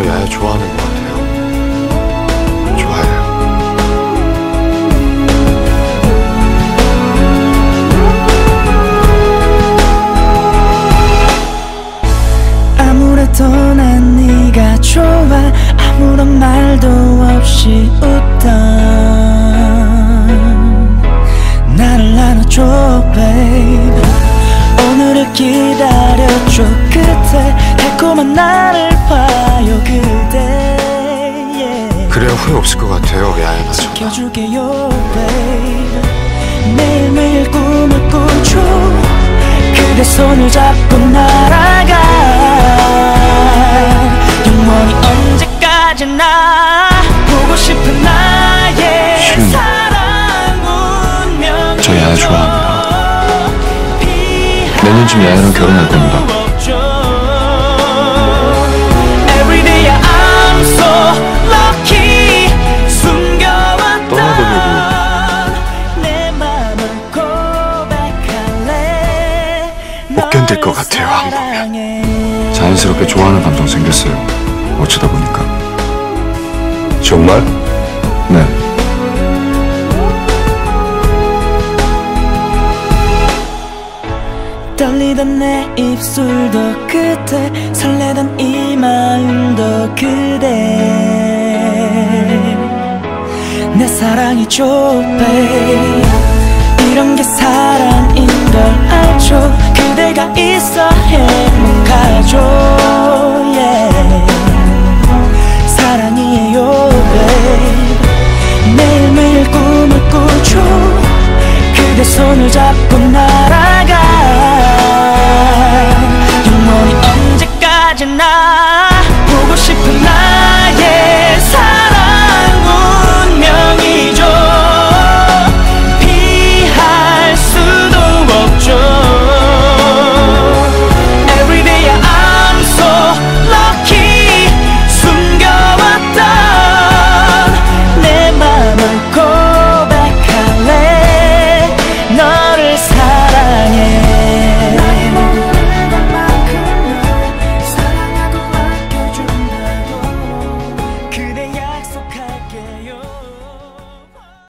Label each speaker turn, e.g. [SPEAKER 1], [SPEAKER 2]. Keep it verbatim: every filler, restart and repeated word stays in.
[SPEAKER 1] 저 야야 좋아하는 것 같아요. 좋아해요.
[SPEAKER 2] 아무래도 난 네가 좋아. 아무런 말도 없이 웃던 나를 안아줘 babe. 오늘을 기다려줘 그대. 달콤한 나를 봐요 그대 yeah.
[SPEAKER 1] 그래야 후회 없을 것 같아요. 야야나 전화.
[SPEAKER 2] 지켜줄게요 babe. 매일매일 꿈을 꾸죠. 그대 손을 잡고 날아가. 영원히 언제까지나 보고 싶은 나의
[SPEAKER 1] 신.
[SPEAKER 2] 사랑 운명.
[SPEAKER 1] 저 야야 좋아합니다. 내년쯤 야야랑 결혼할 겁니다. 못 견딜 것 같아요. 안 보면 자연스럽게 좋아하는 감정 생겼어요. 어쩌다 보니까. 정말? 네.
[SPEAKER 2] 떨리던 내 입술도 그대. 설레던 이 마음도 그대. 내 사랑이죠 babe. 이런 게 사랑인 걸 알죠. 그대가 있어 해